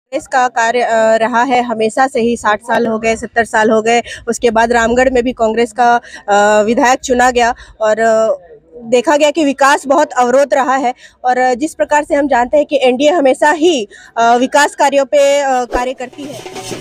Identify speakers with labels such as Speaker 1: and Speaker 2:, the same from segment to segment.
Speaker 1: कांग्रेस का कार्य रहा है हमेशा से ही। 60 साल हो गए, 70 साल हो गए। उसके बाद रामगढ़ में भी कांग्रेस का विधायक चुना गया और देखा गया कि विकास बहुत अवरोध रहा है। और जिस प्रकार से हम जानते हैं कि एनडीए हमेशा ही विकास कार्यों पे कार्य करती है।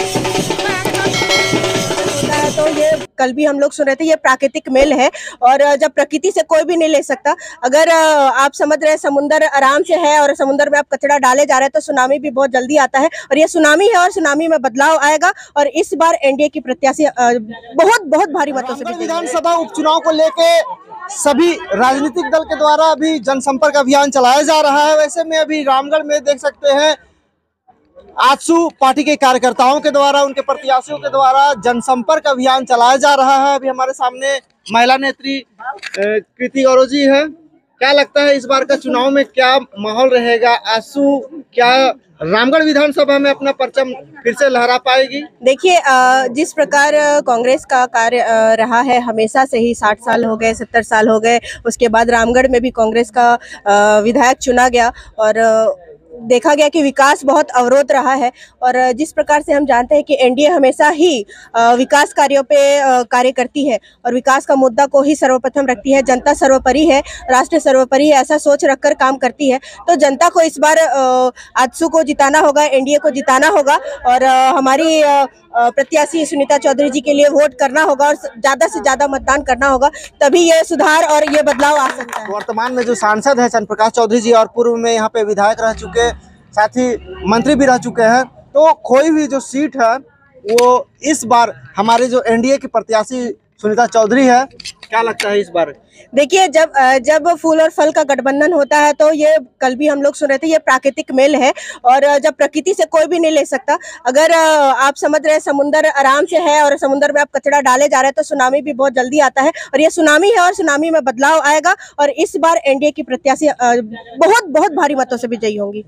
Speaker 1: तो ये कल भी हम लोग सुन रहे थे, ये प्राकृतिक मेल है और जब प्रकृति से कोई भी नहीं ले सकता। अगर आप समझ रहे हैं समुंदर आराम से है और समुंदर में आप कचरा डाले जा रहे हैं तो सुनामी भी बहुत जल्दी आता है और ये सुनामी है और सुनामी में बदलाव आएगा। और इस बार एनडीए की प्रत्याशी बहुत बहुत भारी मतों से
Speaker 2: विधानसभा उपचुनाव को लेके सभी राजनीतिक दल के द्वारा अभी जनसंपर्क अभियान चलाया जा रहा है। वैसे में अभी रामगढ़ में देख सकते हैं आजसू पार्टी के कार्यकर्ताओं के द्वारा, उनके प्रत्याशियों के द्वारा जनसंपर्क अभियान चलाया जा रहा है। अभी हमारे सामने महिला नेत्री कृति गौरव जी है। क्या लगता है इस बार का चुनाव में क्या माहौल रहेगा? आजसू क्या रामगढ़ विधानसभा में अपना परचम फिर से लहरा पाएगी?
Speaker 1: देखिए, जिस प्रकार कांग्रेस का कार्य रहा है हमेशा से ही। 60 साल हो गए, 70 साल हो गए। उसके बाद रामगढ़ में भी कांग्रेस का विधायक चुना गया और देखा गया कि विकास बहुत अवरोध रहा है। और जिस प्रकार से हम जानते हैं कि एनडीए हमेशा ही विकास कार्यों पे कार्य करती है और विकास का मुद्दा को ही सर्वप्रथम रखती है। जनता सर्वोपरि है, राष्ट्र सर्वोपरि है, ऐसा सोच रखकर काम करती है। तो जनता को इस बार आजसू को जिताना होगा, एनडीए को जिताना होगा और हमारी प्रत्याशी सुनीता चौधरी जी के लिए वोट करना होगा और ज्यादा से ज्यादा मतदान करना होगा, तभी ये सुधार और ये बदलाव आ सकता है।
Speaker 2: वर्तमान में जो सांसद है चंद्र प्रकाश चौधरी जी और पूर्व में यहाँ पे विधायक रह चुके, साथ ही मंत्री भी रह चुके हैं, तो कोई भी जो सीट है वो इस बार हमारे जो एनडीए की प्रत्याशी सुनीता चौधरी है, क्या लगता है इस बार?
Speaker 1: देखिए, जब फूल और फल का गठबंधन होता है तो ये कल भी हम लोग सुन रहे थे, ये प्राकृतिक मेल है और जब प्रकृति से कोई भी नहीं ले सकता। अगर आप समझ रहे हैं समुंदर आराम से है और समुंदर में आप कचरा डाले जा रहे हैं तो सुनामी भी बहुत जल्दी आता है और ये सुनामी है और सुनामी में बदलाव आएगा। और इस बार एनडीए की प्रत्याशी बहुत बहुत भारी मतों से विजयी होंगी।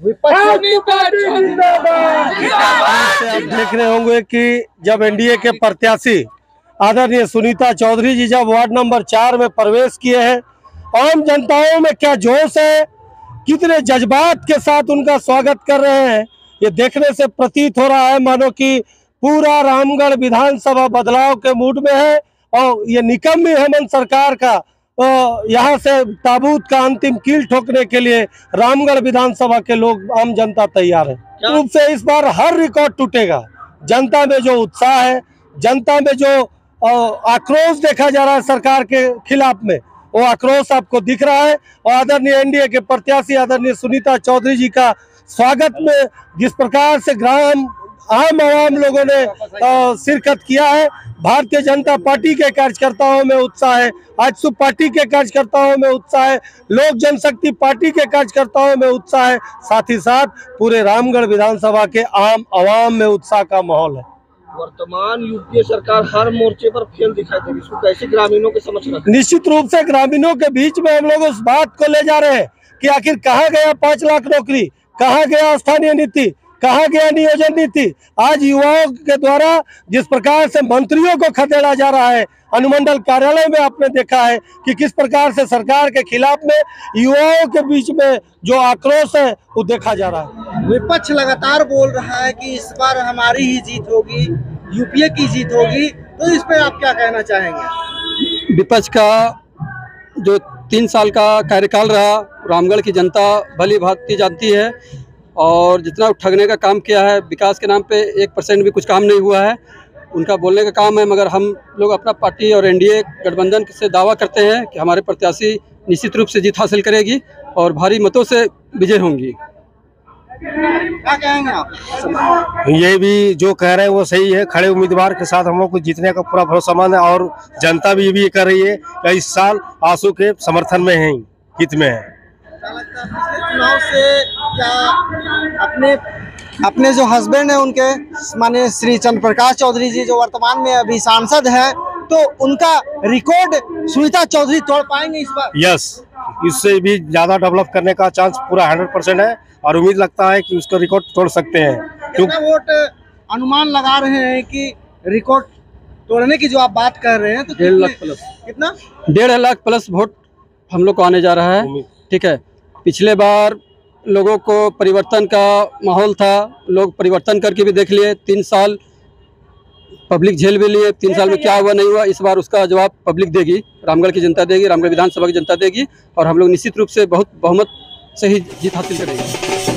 Speaker 3: आप देख रहे होंगे कि जब एनडीए के प्रत्याशी आदरणीय सुनीता चौधरी जी जब वार्ड नंबर 4 में प्रवेश किए हैं, आम जनताओं में क्या जोश है, कितने जज्बात के साथ उनका स्वागत कर रहे हैं, ये देखने से प्रतीत हो रहा है मानो कि पूरा रामगढ़ विधानसभा बदलाव के मूड में है। और ये निकम्मी हेमंत सरकार का यहाँ से ताबूत का अंतिम कील ठोकने के लिए रामगढ़ विधानसभा के लोग, आम जनता तैयार है। रूप से इस बार हर रिकॉर्ड टूटेगा। जनता में जो उत्साह है, जनता में जो आक्रोश देखा जा रहा है सरकार के खिलाफ में, वो आक्रोश आपको दिख रहा है। और आदरणीय एनडीए के प्रत्याशी आदरणीय सुनीता चौधरी जी का स्वागत में जिस प्रकार से आम आवाम लोगों ने शिरकत किया है, भारतीय जनता पार्टी के कार्यकर्ताओं में उत्साह है, आजसू पार्टी के कार्यकर्ताओं में उत्साह है, लोक जनशक्ति पार्टी के कार्यकर्ताओं में उत्साह है, साथ ही साथ पूरे रामगढ़ विधानसभा के आम आवाम में उत्साह का माहौल है।
Speaker 2: वर्तमान यूपीए सरकार हर मोर्चे पर फेल दिखाई दे रही है, इसको कैसे ग्रामीणों के समझ रहे हैं?
Speaker 3: निश्चित रूप से ग्रामीणों के बीच में हम लोग उस बात को ले जा रहे हैं कि आखिर कहाँ गया 5 लाख नौकरी, कहाँ गया स्थानीय नीति, कहाँ गया नियोजन नीति। आज युवाओं के द्वारा जिस प्रकार से मंत्रियों को खदेड़ा जा रहा है, अनुमंडल कार्यालय में आपने देखा है कि किस प्रकार से सरकार के खिलाफ में युवाओं के बीच में जो आक्रोश है वो देखा जा रहा है।
Speaker 2: विपक्ष लगातार बोल रहा है कि इस बार हमारी ही जीत होगी, यूपीए की जीत होगी, तो इस पे आप क्या कहना चाहेंगे?
Speaker 4: विपक्ष का जो 3 साल का कार्यकाल रहा, रामगढ़ की जनता भली भांति जानती है और जितना ठगने का काम किया है, विकास के नाम पे 1% भी कुछ काम नहीं हुआ है। उनका बोलने का काम है, मगर हम लोग अपना पार्टी और एनडीए गठबंधन से दावा करते हैं कि हमारे प्रत्याशी निश्चित रूप से जीत हासिल करेगी और भारी मतों से विजय होंगी।
Speaker 2: क्या कहेंगे आप?
Speaker 3: ये भी जो कह रहे हैं वो सही है। खड़े उम्मीदवार के साथ हम लोग को जीतने का पूरा भरोसामंद है और जनता भी ये भी कर रही है कि इस साल आजसू के समर्थन में है, हित में है।
Speaker 2: क्या लगता है पिछले चुनाव से क्या अपने जो हस्बैंड है उनके माने श्री चंद्र प्रकाश चौधरी जी जो वर्तमान में अभी सांसद है, तो उनका रिकॉर्ड सुनीता चौधरी तोड़ पाएंगे इस बार?
Speaker 3: यस, इससे भी ज्यादा डेवलप करने का चांस पूरा 100% है और उम्मीद लगता है कि उसका रिकॉर्ड तोड़ सकते हैं।
Speaker 2: कितना वोट अनुमान लगा रहे हैं कि रिकॉर्ड तोड़ने की जो आप बात कर रहे हैं, तो
Speaker 4: 1.5 लाख प्लस,
Speaker 2: कितना
Speaker 4: 1.5 लाख प्लस वोट हम लोग को आने जा रहा है। ठीक है, पिछले बार लोगों को परिवर्तन का माहौल था, लोग परिवर्तन करके भी देख लिए। 3 साल पब्लिक झेल भी लिए, 3 साल में क्या हुआ नहीं हुआ, इस बार उसका जवाब पब्लिक देगी, रामगढ़ की जनता देगी, रामगढ़ विधानसभा की जनता देगी और हम लोग निश्चित रूप से बहुत बहुमत से ही जीत हासिल करेंगे।